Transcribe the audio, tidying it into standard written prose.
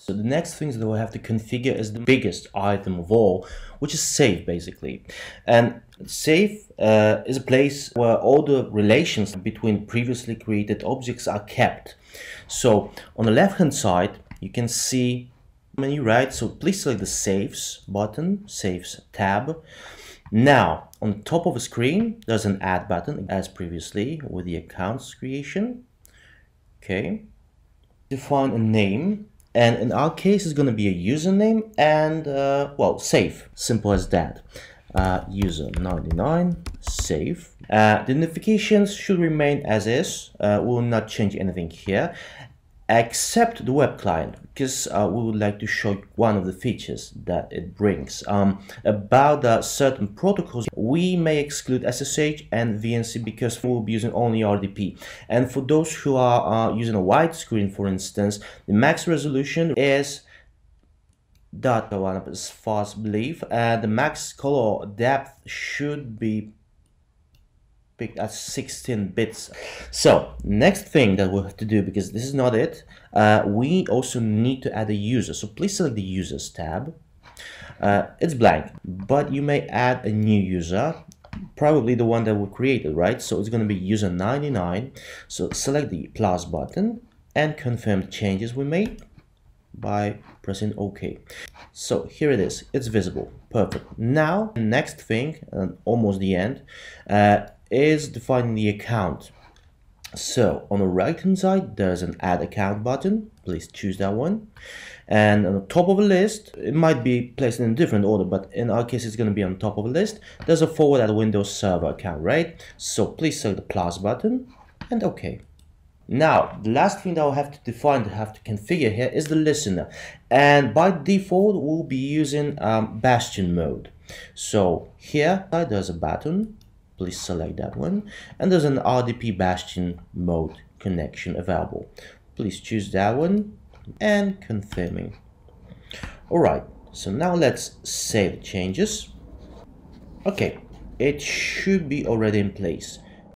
So the next things that we'll have to configure is the biggest item of all, which is safe basically. And safe is a place where all the relations between previously created objects are kept. So on the left hand side you can see menu, right? So please select the saves button, saves tab. Now on top of the screen there's an add button as previously with the accounts creation. Okay, define a name. And in our case, it's going to be a username and, well, safe. Simple as that. User99, safe. The notifications should remain as is. We will not change anything here, except the web client, because we would like to show one of the features that it brings. About certain protocols, we may exclude SSH and VNC because we'll be using only RDP. And for those who are using a widescreen, for instance, the max resolution is .1 as far as I believe, and the max color depth should be at 16 bits. So next thing that we'll have to do, because this is not it, we also need to add a user. So please select the users tab. It's blank, but you may add a new user, probably the one that we created, right? So it's going to be user99. So select the plus button and confirm the changes we made by pressing OK. So here it is, it's visible, perfect. Now the next thing, and almost the end, is defining the account. So on the right hand side there's an add account button, please choose that one, and on the top of a list, it might be placed in a different order, but in our case it's going to be on top of a list, there's a forward at Windows Server account, right? So please select the plus button and OK. Now the last thing that I'll have to define, have to configure here, is the listener, and by default we'll be using Bastion mode. So here there's a button, please select that one, and there's an RDP Bastion mode connection available. Please choose that one and confirming. Alright, so now let's save the changes. Okay, it should be already in place.